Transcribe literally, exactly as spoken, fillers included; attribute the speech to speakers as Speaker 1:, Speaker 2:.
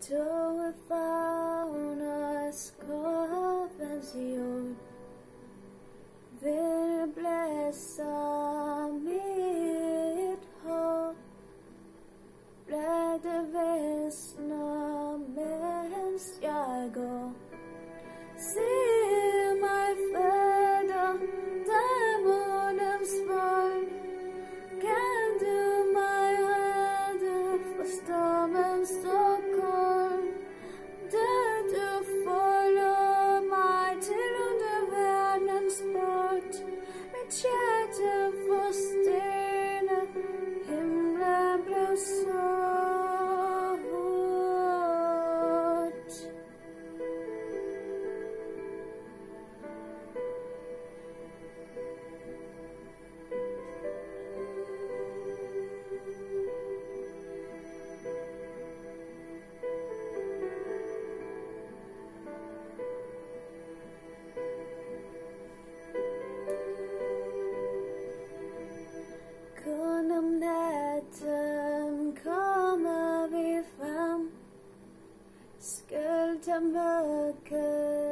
Speaker 1: Då faunas konvention vill bläsa mitt hopp. Bläddrar väsna mens jag går. Se mig föda demonens våld. Kan du mig rädda för stormen så kall? Där du följer mig till undervärldens port. Mitt hjärta förstelnar, himlen blev så Genom natten kommer vi fram. Skuld till mörker